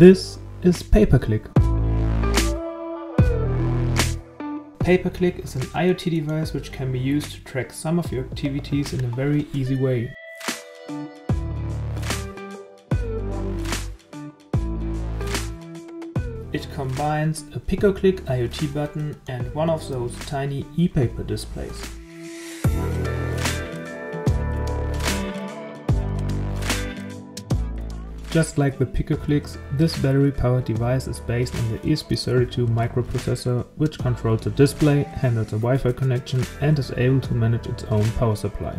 This is Paperclick. Paperclick is an IoT device which can be used to track some of your activities in a very easy way. It combines a Paperclick IoT button and one of those tiny e-paper displays. Just like the Paperclicks, this battery-powered device is based on the ESP32 microprocessor, which controls the display, handles a Wi-Fi connection and is able to manage its own power supply.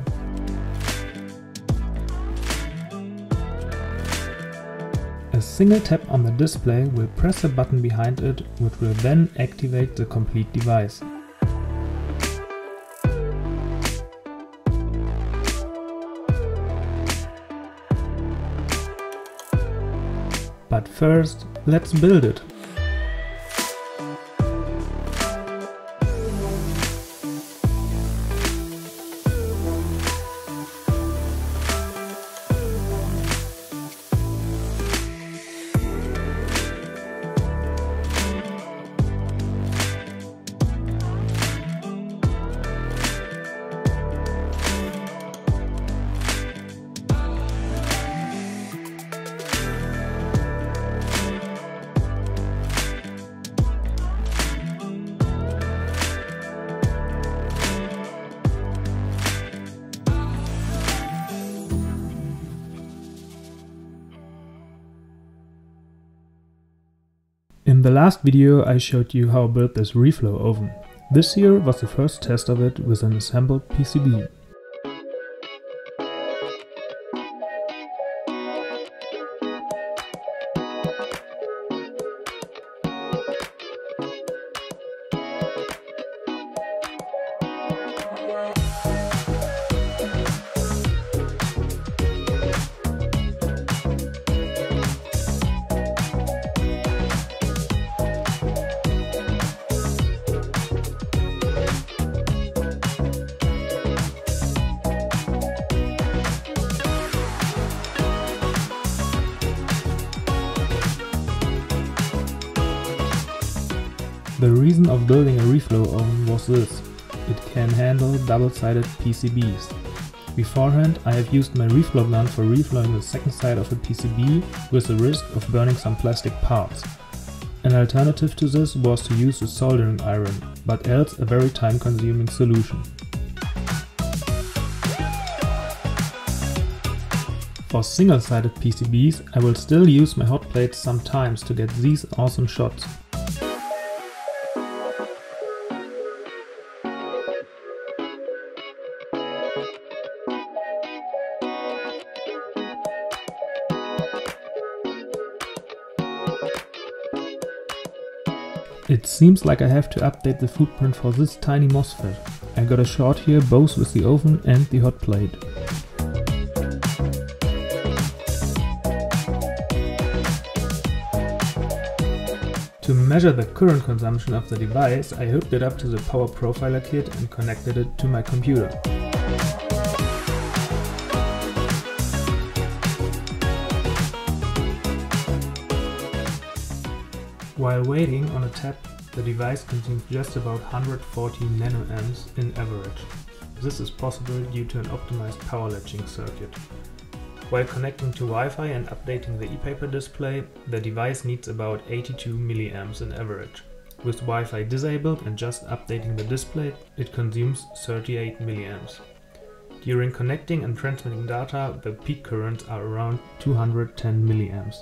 A single tap on the display will press a button behind it, which will then activate the complete device. But first, let's build it. In the last video I showed you how I built this reflow oven. This here was the first test of it with an assembled PCB. The reason of building a reflow oven was this: it can handle double-sided PCBs. Beforehand I have used my reflow gun for reflowing the second side of a PCB with the risk of burning some plastic parts. An alternative to this was to use a soldering iron, but else a very time-consuming solution. For single-sided PCBs I will still use my hot plates sometimes to get these awesome shots. It seems like I have to update the footprint for this tiny MOSFET. I got a short here both with the oven and the hot plate. To measure the current consumption of the device, I hooked it up to the power profiler kit and connected it to my computer. While waiting on a tap, the device consumes just about 140 nanoamps in average. This is possible due to an optimized power latching circuit. While connecting to Wi-Fi and updating the e-paper display, the device needs about 82 milliamps in average. With Wi-Fi disabled and just updating the display, it consumes 38 milliamps. During connecting and transmitting data, the peak currents are around 210 milliamps.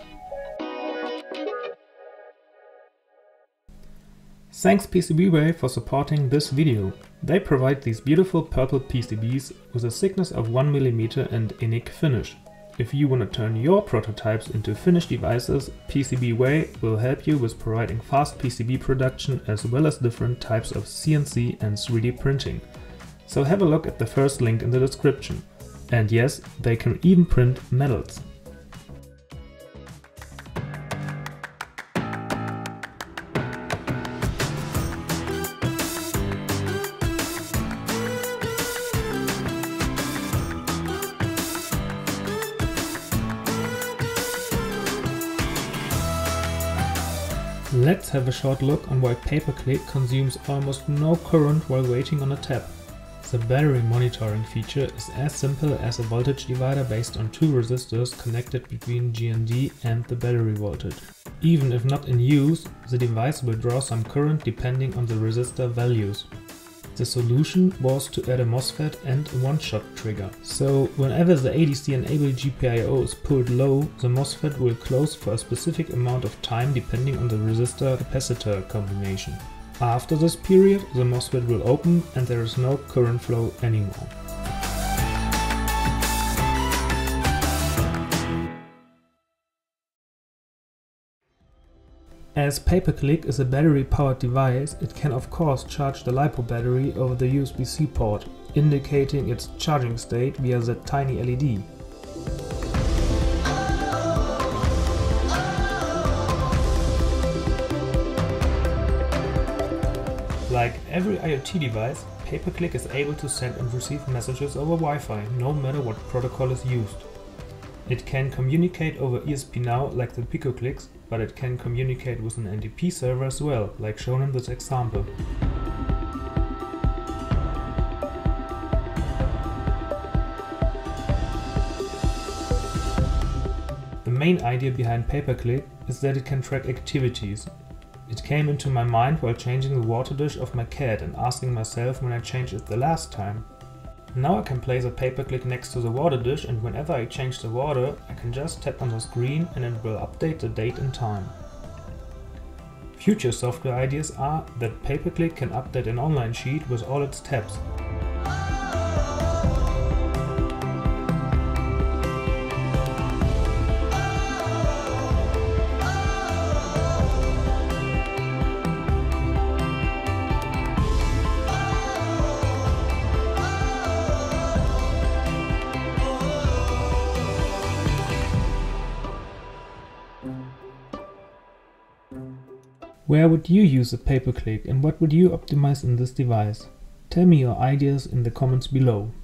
Thanks PCBWay for supporting this video. They provide these beautiful purple PCBs with a thickness of 1 mm and unique finish. If you want to turn your prototypes into finished devices, PCBWay will help you with providing fast PCB production as well as different types of CNC and 3D printing. So have a look at the first link in the description. And yes, they can even print medals. Let's have a short look on why Paperclick consumes almost no current while waiting on a tab. The battery monitoring feature is as simple as a voltage divider based on two resistors connected between GND and the battery voltage. Even if not in use, the device will draw some current depending on the resistor values. The solution was to add a MOSFET and a one-shot trigger. So whenever the ADC-enabled GPIO is pulled low, the MOSFET will close for a specific amount of time depending on the resistor-capacitor combination. After this period, the MOSFET will open and there is no current flow anymore. As Paperclick is a battery-powered device, it can of course charge the LiPo battery over the USB-C port, indicating its charging state via that tiny LED. Like every IoT device, Paperclick is able to send and receive messages over Wi-Fi, no matter what protocol is used. It can communicate over ESP32 like the Paperclicks, but it can communicate with an NTP server as well, like shown in this example. The main idea behind Paperclick is that it can track activities. It came into my mind while changing the water dish of my cat and asking myself when I changed it the last time. Now I can place a Paperclick next to the water dish, and whenever I change the water, I can just tap on the screen and it will update the date and time. Future software ideas are that Paperclick can update an online sheet with all its tabs. Where would you use a Paperclick and what would you optimize in this device? Tell me your ideas in the comments below.